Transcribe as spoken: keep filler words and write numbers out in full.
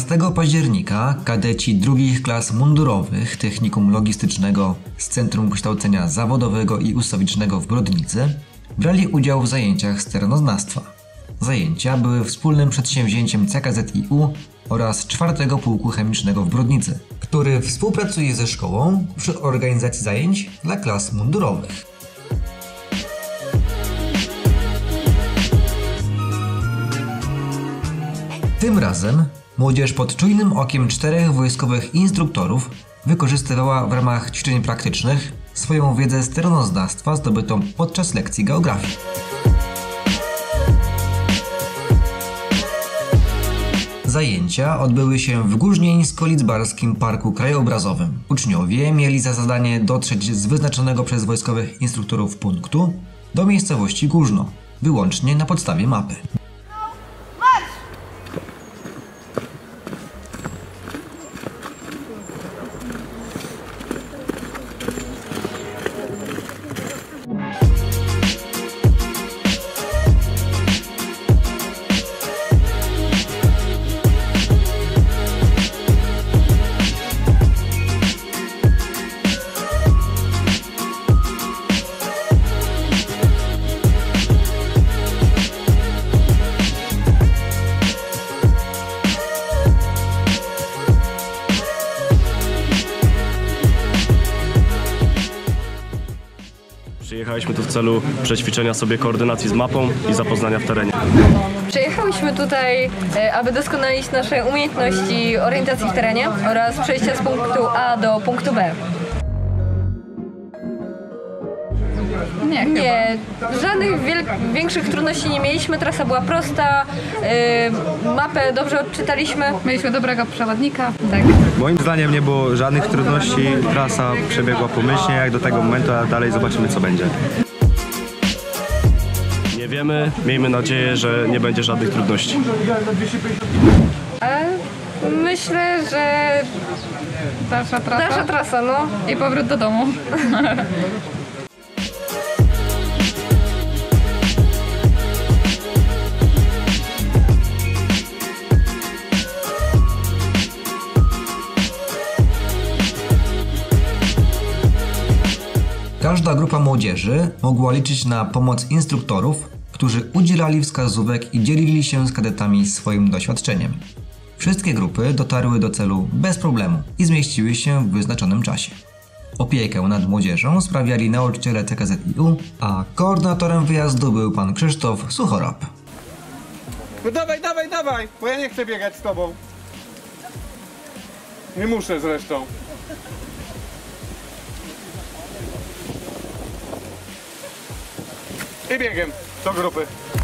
szesnastego października kadeci drugich klas mundurowych Technikum Logistycznego z Centrum Kształcenia Zawodowego i Ustawicznego w Brodnicy brali udział w zajęciach z terenoznawstwa. Zajęcia były wspólnym przedsięwzięciem C K Z I U oraz czwartego Pułku Chemicznego w Brodnicy, który współpracuje ze szkołą przy organizacji zajęć dla klas mundurowych. Tym razem młodzież pod czujnym okiem czterech wojskowych instruktorów wykorzystywała w ramach ćwiczeń praktycznych swoją wiedzę z terenoznawstwa zdobytą podczas lekcji geografii. Zajęcia odbyły się w Górznieńsko-Lidzbarskim Parku Krajobrazowym. Uczniowie mieli za zadanie dotrzeć z wyznaczonego przez wojskowych instruktorów punktu do miejscowości Górzno, wyłącznie na podstawie mapy. Przyjechaliśmy tu w celu przećwiczenia sobie koordynacji z mapą i zapoznania w terenie. Przyjechałyśmy tutaj, aby doskonalić nasze umiejętności orientacji w terenie oraz przejścia z punktu A do punktu B. Nie, nie żadnych większych trudności nie mieliśmy, trasa była prosta, yy, mapę dobrze odczytaliśmy. Mieliśmy dobrego przewodnika. Tak. Moim zdaniem nie było żadnych trudności, trasa przebiegła pomyślnie jak do tego momentu, a dalej zobaczymy co będzie. Nie wiemy, miejmy nadzieję, że nie będzie żadnych trudności. Ale myślę, że Dalsza trasa. nasza trasa, no. I powrót do domu. Każda grupa młodzieży mogła liczyć na pomoc instruktorów, którzy udzielali wskazówek i dzielili się z kadetami swoim doświadczeniem. Wszystkie grupy dotarły do celu bez problemu i zmieściły się w wyznaczonym czasie. Opiekę nad młodzieżą sprawiali nauczyciele C K Z I U, a koordynatorem wyjazdu był pan Krzysztof Suchorab. No dawaj, dawaj, dawaj, bo ja nie chcę biegać z tobą. Nie muszę zresztą. I biegiem do grupy.